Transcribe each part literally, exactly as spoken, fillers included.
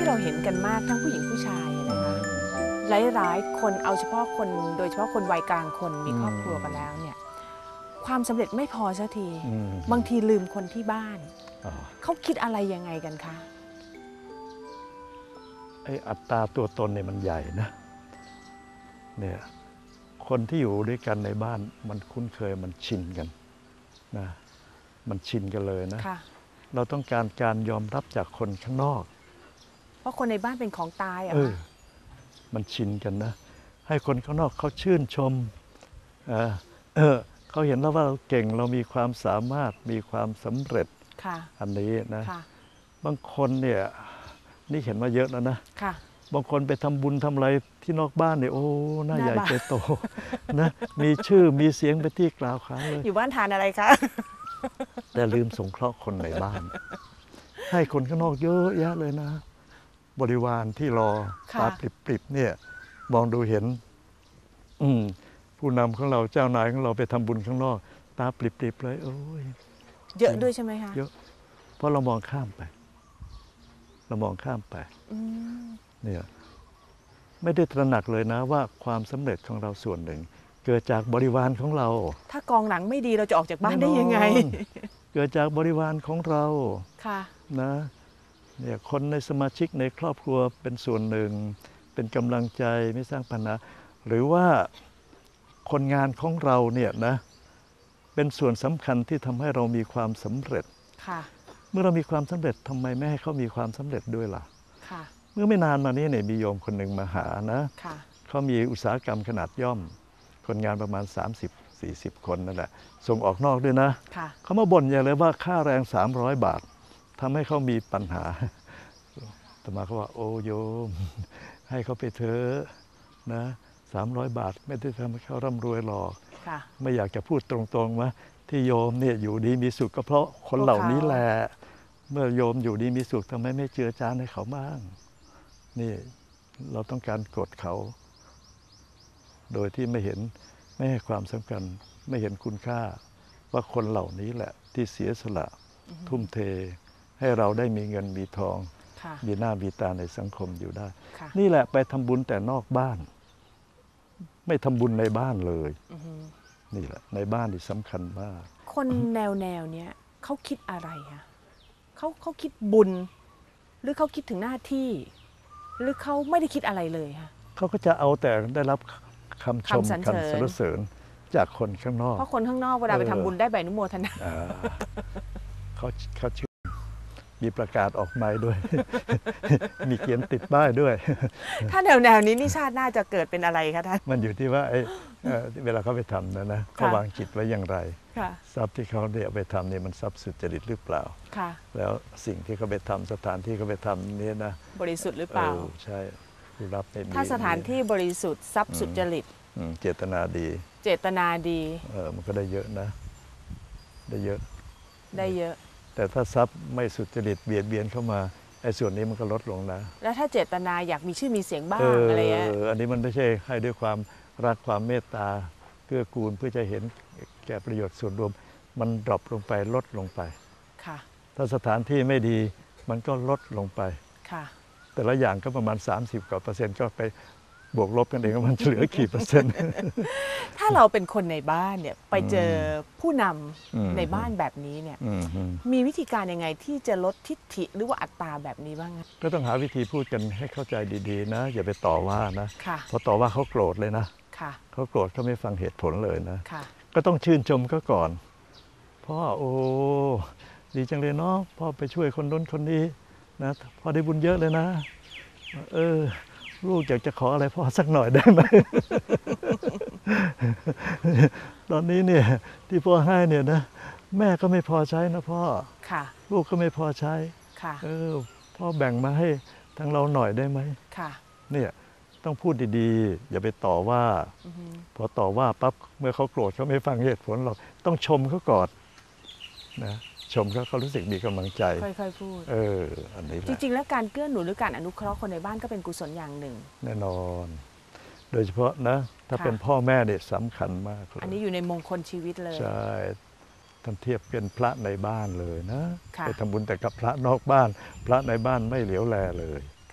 เราเห็นกันมากทั้งผู้หญิงผู้ชายนะคะหลายๆคนเอาเฉพาะคนโดยเฉพาะคนวัยกลางคนมีครอบครัวกันแล้วเนี่ยความสำเร็จไม่พอสักทีบางทีลืมคนที่บ้านเขาคิดอะไรยังไงกันคะไอ้อัตราตัวตนเนี่ยมันใหญ่นะเนี่ยคนที่อยู่ด้วยกันในบ้านมันคุ้นเคยมันชินกันนะมันชินกันเลยนะเราต้องการการยอมรับจากคนข้างนอกเพราะคนในบ้านเป็นของตายอ่ะมันชินกันนะให้คนข้างนอกเขาชื่นชมเออเออเขาเห็นแล้วว่าเราเก่งเรามีความสามารถมีความสำเร็จอันนี้นะบางคนเนี่ยนี่เห็นมาเยอะแล้วนะบางคนไปทำบุญทำอะไรที่นอกบ้านเนี่ยโอ้หน้าใหญ่ใจโตนะมีชื่อมีเสียงไปที่กล่าวขานเลยอยู่บ้านทานอะไรคะแต่ลืมสงเคราะห์คนในบ้านให้คนข้างนอกเยอะแยะเลยนะบริวารที่รอตาปริบๆเนี่ยมองดูเห็นอืมผู้นำของเราเจ้านายของเราไปทำบุญข้างนอกตาปริบๆเลยโอ้ยเยอะด้วยใช่ไหมคะเยอะเพราะเรามองข้ามไปเรามองข้ามไปเนี่ยไม่ได้ตระหนักเลยนะว่าความสำเร็จของเราส่วนหนึ่งเกิดจากบริวารของเราถ้ากองหลังไม่ดีเราจะออกจากบ้านได้ยังไงเกิดจากบริวารของเราค่ะนะเนี่ยคนในสมาชิกในครอบครัวเป็นส่วนหนึ่งเป็นกำลังใจไม่สร้างปัญหาหรือว่าคนงานของเราเนี่ยนะเป็นส่วนสำคัญที่ทำให้เรามีความสำเร็จค่ะเมื่อเรามีความสำเร็จทำไมไม่ให้เขามีความสำเร็จด้วยล่ะค่ะเมื่อไม่นานมานี้เนี่ยมีโยมคนหนึ่งมาหานะเขามีอุตสาหกรรมขนาดย่อมคนงานประมาณ สามสิบถึงสี่สิบ คนนั่นแหละส่งออกนอกด้วยนะเขามาบ่นอย่างเลยว่าค่าแรงสามร้อยบาททำให้เขามีปัญหาแต่มาเขาว่าโอ้โยมให้เขาไปเถอะนะสามร้อยบาทไม่ได้ทำให้เขาร่ำรวยหรอกไม่อยากจะพูดตรงๆว่าที่โยมเนี่ยอยู่ดีมีสุขก็เพราะคนเหล่านี้แหละเมื่อโยมอยู่ดีมีสุขทำไมไม่เจือจานให้เขาบ้างนี่เราต้องการกดเขาโดยที่ไม่เห็นไม่ให้ความสำคัญไม่เห็นคุณค่าว่าคนเหล่านี้แหละที่เสียสละทุ่มเทให้เราได้มีเงินมีทองมีหน้ามีตาในสังคมอยู่ได้นี่แหละไปทำบุญแต่นอกบ้านไม่ทำบุญในบ้านเลยนี่แหละในบ้านที่สำคัญมากคนแนวแนวเนี้ยเขาคิดอะไรคะเขาเขาคิดบุญหรือเขาคิดถึงหน้าที่หรือเขาไม่ได้คิดอะไรเลยคะเขาก็จะเอาแต่ได้รับคำชมคำสรรเสริญจากคนข้างนอกเพราะคนข้างนอกเวลาไปทำบุญได้ใบอนุโมทนาเขาเขาชื่อมีประกาศออกมาด้วย มีเขียนติดป้ายด้วยถ้าแนวแนวนี้นี่ชาติน่าจะเกิดเป็นอะไรคะท่านมันอยู่ที่ว่าไอ้เวลาเขาไปทำนะนะเขาวางจิตไว้อย่างไรทรัพย์ที่เขาได้เอาไปทำเนี่ยมันทรัพย์สุจริตหรือเปล่าแล้วสิ่งที่เขาไปทำสถานที่เขาไปทำนี่นะบริสุทธิ์หรือเปล่าใช่รับถ้าสถานที่บริสุทธิ์ทรัพย์สุจริตเจตนาดีเจตนาดีเออมันก็ได้เยอะนะได้เยอะได้เยอะแต่ถ้าทรัพย์ไม่สุจริตเบียดเบียนเข้ามาไอ้ส่วนนี้มันก็ลดลงนะแล้วถ้าเจตนาอยากมีชื่อมีเสียงบ้างอะไรเงี้ยอันนี้มันไม่ใช่ให้ด้วยความรักความเมตตาเกื้อกูลเพื่อจะเห็นแก่ประโยชน์ส่วนรวมมันดรอปลงไปลดลงไปค่ะถ้าสถานที่ไม่ดีมันก็ลดลงไปค่ะแต่ละอย่างก็ประมาณสามสิบกว่าเปอร์เซ็นต์ก็ไปบวกลบกันเองมันเหลือกี่เปอร์เซ็นต์ถ้าเราเป็นคนในบ้านเนี่ยไปเจอผู้นำในบ้านแบบนี้เนี่ยมีวิธีการยังไงที่จะลดทิฐิหรือว่าอัตตาแบบนี้บ้างก็ต้องหาวิธีพูดกันให้เข้าใจดีๆนะอย่าไปต่อว่านะเพราะต่อว่าเขาโกรธเลยนะเขาโกรธเขาไม่ฟังเหตุผลเลยนะก็ต้องชื่นชมเขาก่อนพ่อโอ้ดีจังเลยเนาะพ่อไปช่วยคนนู้นคนนี้นะพ่อได้บุญเยอะเลยนะเออลูกอยากจะขออะไรพ่อสักหน่อยได้ไหม ตอนนี้เนี่ยที่พ่อให้เนี่ยนะแม่ก็ไม่พอใช้นะพ่อลูกก็ไม่พอใช้เออพ่อแบ่งมาให้ทางเราหน่อยได้ไหมเนี่ยต้องพูดดีๆอย่าไปต่อว่าพอต่อว่าปั๊บเมื่อเขาโกรธเขาไม่ฟังเหตุผลเราต้องชมเขาก่อนนะชมเขาเขารู้สึกมีกำลังใจค่อยๆพูดเอออันนี้จริงๆแล้วการเกื้อหนุนหรือการอนุเคราะห์คนในบ้านก็เป็นกุศลอย่างหนึ่งแน่นอนโดยเฉพาะนะถ้าเป็นพ่อแม่เนี่ยสำคัญมากอันนี้อยู่ในมงคลชีวิตเลยใช่ท่านเทียบเป็นพระในบ้านเลยนะไปทำบุญแต่กับพระนอกบ้านพระในบ้านไม่เหลียวแลเลย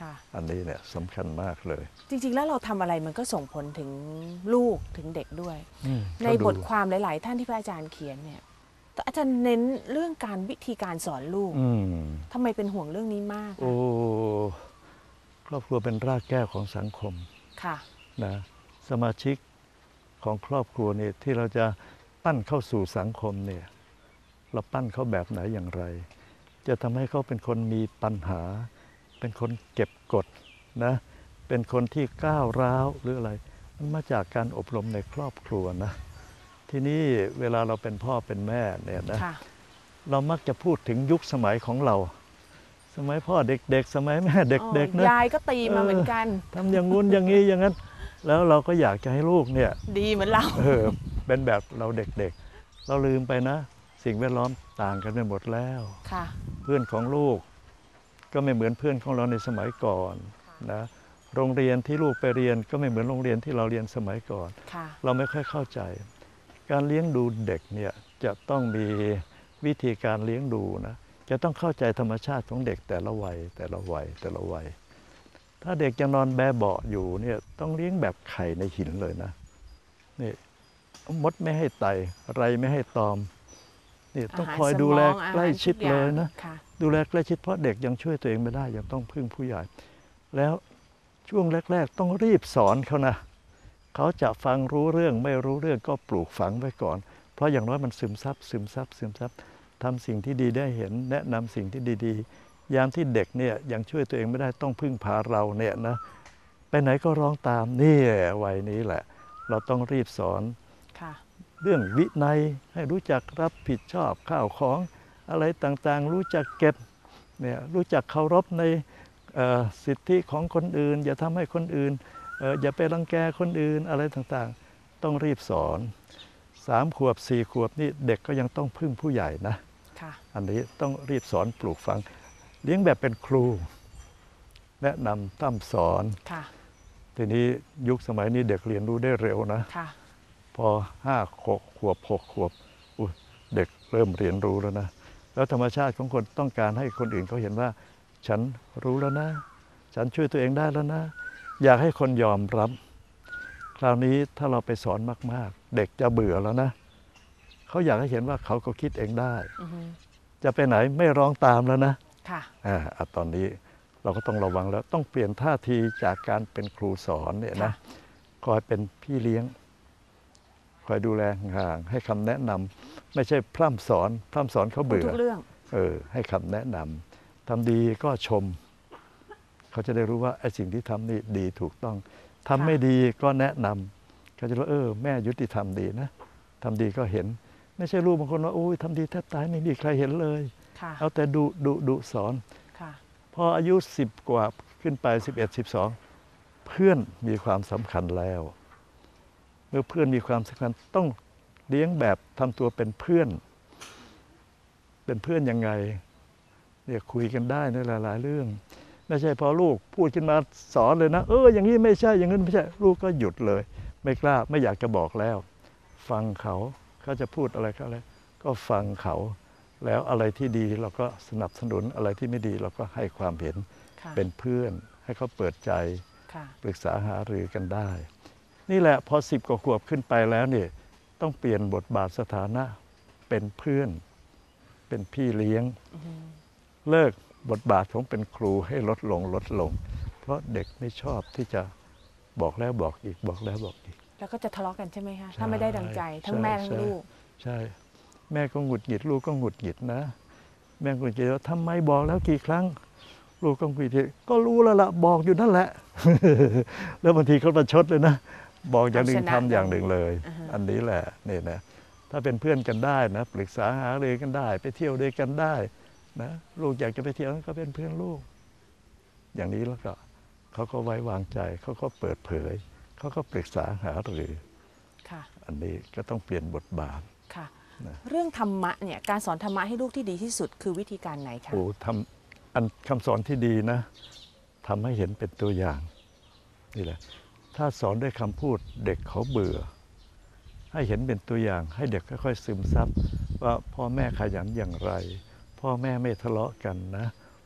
อันนี้เนี่ยสำคัญมากเลยจริงๆแล้วเราทำอะไรมันก็ส่งผลถึงลูกถึงเด็กด้วย ในบทความหลายๆท่านที่พระอาจารย์เขียนเนี่ยอาจารย์เน้นเรื่องการวิธีการสอนลูกทำไมเป็นห่วงเรื่องนี้มากโอ้ครอบครัวเป็นรากแก้วของสังคมค่ะนะสมาชิกของครอบครัวเนี่ยที่เราจะปั้นเข้าสู่สังคมเนี่ยเราปั้นเขาแบบไหนอย่างไรจะทำให้เขาเป็นคนมีปัญหาเป็นคนเก็บกดนะเป็นคนที่ก้าวร้าวหรืออะไรมันมาจากการอบรมในครอบครัวนะทีนี้เวลาเราเป็นพ่อเป็นแม่เนี่ยนะเรามักจะพูดถึงยุคสมัยของเราสมัยพ่อเด็กๆสมัยแม่เด็กๆนะยายก็ตีมาเหมือนกันทำอย่างงู้นอย่างนี้อย่างนั้นแล้วเราก็อยากจะให้ลูกเนี่ยดีเหมือนเราเออเป็นแบบเราเด็กๆเราลืมไปนะสิ่งแวดล้อมต่างกันไปหมดแล้วเพื่อนของลูกก็ไม่เหมือนเพื่อนของเราในสมัยก่อนนะโรงเรียนที่ลูกไปเรียนก็ไม่เหมือนโรงเรียนที่เราเรียนสมัยก่อนเราไม่ค่อยเข้าใจการเลี้ยงดูเด็กเนี่ยจะต้องมีวิธีการเลี้ยงดูนะจะต้องเข้าใจธรรมชาติของเด็กแต่ละวัยแต่ละวัยแต่ละวัยถ้าเด็กยังนอนแบเบาะอยู่เนี่ยต้องเลี้ยงแบบไข่ในหินเลยนะนี่มดไม่ให้ไต่ไรไม่ให้ตอมนี่ต้องคอยดูแลใกล้ชิดเลยนะดูแลใกล้ชิดเพราะเด็กยังช่วยตัวเองไม่ได้ยังต้องพึ่งผู้ใหญ่แล้วช่วงแรกๆต้องรีบสอนเขานะเขาจะฟังรู้เรื่องไม่รู้เรื่องก็ปลูกฝังไว้ก่อนเพราะอย่างน้อยมันซึมซับซึมซับซึมซับทำสิ่งที่ดีได้เห็นแนะนำสิ่งที่ดีๆยามที่เด็กเนี่ยยังช่วยตัวเองไม่ได้ต้องพึ่งพาเราเนี่ยนะไปไหนก็ร้องตามนี่วัยนี้แหละเราต้องรีบสอนเรื่องวินัยให้รู้จักรับผิดชอบข้าวของอะไรต่างๆรู้จักเก็บเนี่ยรู้จักเคารพในสิทธิของคนอื่นอย่าทำให้คนอื่นอย่าไปรังแกคนอื่นอะไรต่างๆต้องรีบสอนสามขวบสี่ขวบนี่เด็กก็ยังต้องพึ่งผู้ใหญ่นะอันนี้ต้องรีบสอนปลูกฝังเลี้ยงแบบเป็นครูแนะนำตั้มสอนทีนี้ยุคสมัยนี้เด็กเรียนรู้ได้เร็วนะพอห้าหกขวบหกขวบเด็กเริ่มเรียนรู้แล้วนะแล้วธรรมชาติของคนต้องการให้คนอื่นเขาเห็นว่าฉันรู้แล้วนะฉันช่วยตัวเองได้แล้วนะอยากให้คนยอมรับคราวนี้ถ้าเราไปสอนมากๆเด็กจะเบื่อแล้วนะเขาอยากให้เห็นว่าเขาก็คิดเองได้จะไปไหนไม่ร้องตามแล้วนะค่ะอ่าตอนนี้เราก็ต้องระวังแล้วต้องเปลี่ยนท่าทีจากการเป็นครูสอนเนี่ยนะคอยเป็นพี่เลี้ยงคอยดูแลห่างให้คำแนะนำไม่ใช่พร่ำสอนพร่ำสอนเขาเบื่อทุกเรื่องเออให้คำแนะนำทำดีก็ชมเขาจะได้รู้ว่าไอ้สิ่งที่ทำนี่ดีถูกต้องทำไม่ดีก็แนะนำเขาจะรู้เออแม่ยุติธรรมดีนะทำดีก็เห็นไม่ใช่ลูกบางคนว่าโอ้ยทำดีแทบตายไม่มีใครเห็นเลยเอาแต่ดุดุดุสอนพออายุสิบกว่าขึ้นไปสิบเอ็ดสิบสองเพื่อนมีความสำคัญแล้วเมื่อเพื่อนมีความสำคัญต้องเลี้ยงแบบทำตัวเป็นเพื่อนเป็นเพื่อนยังไงเนี่ยคุยกันได้ในหลายๆเรื่องไม่ใช่พอลูกพูดขึ้นมาสอนเลยนะเอออย่างนี้ไม่ใช่อย่างนั้นไม่ใช่ลูกก็หยุดเลยไม่กล้าไม่อยากจะบอกแล้วฟังเขาเขาจะพูดอะไรก็อะไรก็ฟังเขาแล้วอะไรที่ดีเราก็สนับสนุนอะไรที่ไม่ดีเราก็ให้ความเห็นเป็นเพื่อนให้เขาเปิดใจปรึกษาหารือกันได้นี่แหละพอสิบกว่าขวบขึ้นไปแล้วเนี่ยต้องเปลี่ยนบทบาทสถานะเป็นเพื่อนเป็นพี่เลี้ยงเลิกบทบาทของเป็นครูให้ลดลงลดลงเพราะเด็กไม่ชอบที่จะบอกแล้วบอกอีกบอกแล้วบอกอีกแล้วก็จะทะเลาะกันใช่ไหมคะถ้าไม่ได้ดังใจทั้งแม่ทั้งลูกใช่แม่ก็หงุดหงิดลูกก็หงุดหงิดนะแม่หงุดหงิดว่าทำไมบอกแล้วกี่ครั้งลูกก็หงุดหงิดก็รู้แล้วล่ะบอกอยู่นั่นแหละ แล้วบางทีเขาประชดเลยนะบอกอย่างหนึ่งทำอย่างหนึ่งเลยอันนี้แหละนี่นะถ้าเป็นเพื่อนกันได้นะปรึกษาหารือกันได้ไปเที่ยวด้วยกันได้นะลูกอยากจะไปเที่ยวก็เป็นเพื่อนลูกอย่างนี้แล้วก็เขาก็ไว้วางใจเขาก็เปิดเผยเขาก็ปรึกษาหารืออันนี้ก็ต้องเปลี่ยนบทบาทค่ะเรื่องธรรมะเนี่ยการสอนธรรมะให้ลูกที่ดีที่สุดคือวิธีการไหนคะโอ้ทำอันคำสอนที่ดีนะทำให้เห็นเป็นตัวอย่างนี่แหละถ้าสอนด้วยคำพูดเด็กเขาเบื่อให้เห็นเป็นตัวอย่างให้เด็กค่อยๆซึมซับว่าพ่อแม่ขยันอย่างไรพ่อแม่ไม่ทะเลาะกันนะ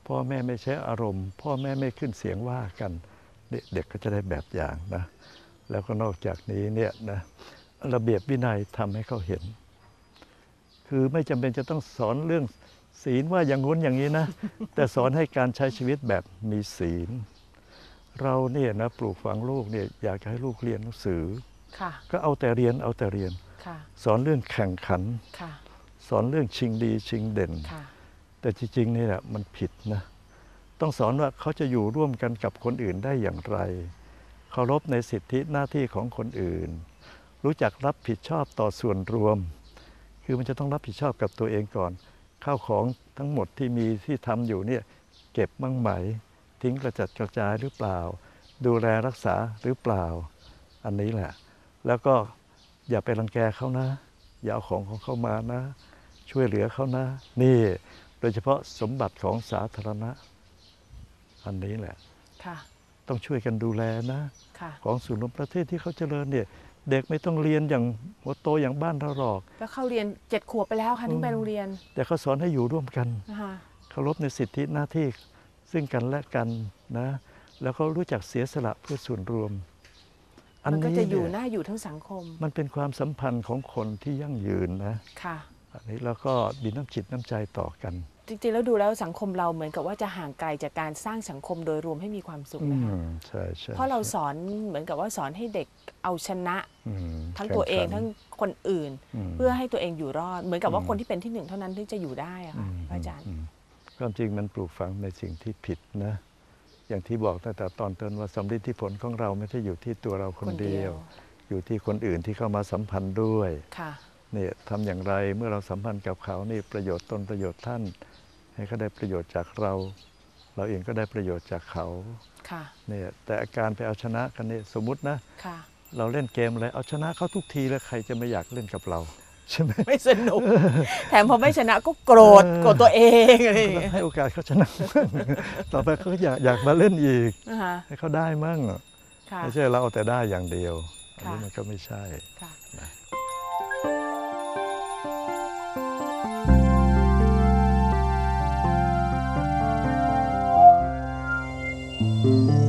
พ่อแม่ไม่ใช้อารมณ์ พ่อแม่ไม่ขึ้นเสียงว่ากันเด็กก็จะได้แบบอย่างนะแล้วก็นอกจากนี้เนี่ยนะระเบียบวินัยทำให้เขาเห็นคือไม่จำเป็นจะต้องสอนเรื่องศีลว่าอย่างงู้นอย่างนี้นะแต่สอนให้การใช้ชีวิตแบบมีศีลเราเนี่ยนะปลูกฝังลูกเนี่ยอยากให้ลูกเรียนหนังสือก็เอาแต่เรียนเอาแต่เรียนสอนเรื่องแข่งขันสอนเรื่องชิงดีชิงเด่นแต่จริงๆนี่แหละมันผิดนะต้องสอนว่าเขาจะอยู่ร่วมกันกับคนอื่นได้อย่างไรเคารพในสิทธิหน้าที่ของคนอื่นรู้จักรับผิดชอบต่อส่วนรวมคือมันจะต้องรับผิดชอบกับตัวเองก่อนข้าวของทั้งหมดที่มีที่ทำอยู่เนี่ยเก็บมั่งไหมทิ้งกระจัดกระจายหรือเปล่าดูแลรักษาหรือเปล่าอันนี้แหละแล้วก็อย่าไปรังแกเขานะอย่าเอาของของเขามานะช่วยเหลือเขานะนี่โดยเฉพาะสมบัติของสาธารณะอันนี้แหละต้องช่วยกันดูแลนะของส่วนรวมประเทศที่เขาเจริญเนี่ยเด็กไม่ต้องเรียนอย่างหัวโตอย่างบ้านเราหรอกแล้วเข้าเรียนเจ็ดขวบไปแล้วค่ะถึงไปโรงเรียนแต่เขาสอนให้อยู่ร่วมกันเคารพในสิทธิหน้าที่ซึ่งกันและกันนะแล้วเขารู้จักเสียสละเพื่อส่วนรวมมันก็จะอยู่น่าอยู่ทั้งสังคมมันเป็นความสัมพันธ์ของคนที่ยั่งยืนนะค่ะอันนี้แล้วก็มีน้ำจิตน้ำใจต่อกันจริงๆแล้วดูแล้วสังคมเราเหมือนกับว่าจะห่างไกลจากการสร้างสังคมโดยรวมให้มีความสุขนะคะใช่ใช่เพราะเราสอนเหมือนกับว่าสอนให้เด็กเอาชนะทั้งตัวเองทั้งคนอื่นเพื่อให้ตัวเองอยู่รอดเหมือนกับว่าคนที่เป็นที่หนึ่งเท่านั้นที่จะอยู่ได้อะค่ะอาจารย์ความจริงมันปลูกฝังในสิ่งที่ผิดนะอย่างที่บอกตั้งแต่ตอนต้นว่าสำลิดที่ผลของเราไม่ใช่อยู่ที่ตัวเราคนเดียวอยู่ที่คนอื่นที่เข้ามาสัมพันธ์ด้วยเนี่ยทำอย่างไรเมื่อเราสัมพันธ์กับเขานี่ประโยชน์ตนประโยชน์ท่านให้เขาได้ประโยชน์จากเราเราเองก็ได้ประโยชน์จากเขาเนี่ยแต่อาการไปเอาชนะกันนี่สมมุตินะเราเล่นเกมอะไรเอาชนะเขาทุกทีแล้วใครจะไม่อยากเล่นกับเราใช่ไหมไม่สนุกแถมพอไม่ชนะก็โกรธโกรธตัวเองอะไรให้โอกาสเขาชนะต่อไปเขาอยากอยากมาเล่นอีกให้เขาได้มั่งไม่ใช่เราเอาแต่ได้อย่างเดียวอันนี้มันก็ไม่ใช่นะ